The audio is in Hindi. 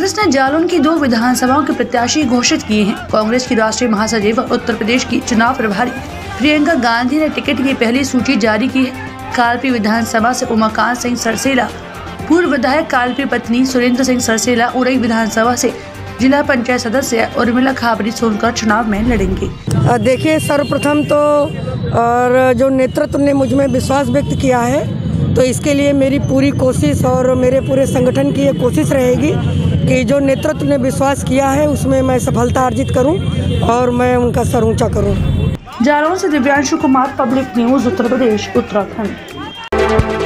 कांग्रेस ने जालौन की 2 विधानसभाओं के प्रत्याशी घोषित किए हैं। कांग्रेस की राष्ट्रीय महासचिव और उत्तर प्रदेश की चुनाव प्रभारी प्रियंका गांधी ने टिकट की पहली सूची जारी की है। कालपी विधानसभा से उमाकांत सिंह सरसेला, पूर्व विधायक कालपी पत्नी सुरेंद्र सिंह सरसेला, उरई विधानसभा से जिला पंचायत सदस्य उर्मिला खाबरी सोनकर चुनाव में लड़ेंगे। देखिए, सर्वप्रथम तो और जो नेतृत्व ने मुझ में विश्वास व्यक्त किया है, तो इसके लिए मेरी पूरी कोशिश और मेरे पूरे संगठन की ये कोशिश रहेगी कि जो नेतृत्व ने विश्वास किया है उसमें मैं सफलता अर्जित करूं और मैं उनका सर ऊंचा करूं। जालौन से दिव्यांशु कुमार, पब्लिक न्यूज़, उत्तर प्रदेश, उत्तराखंड।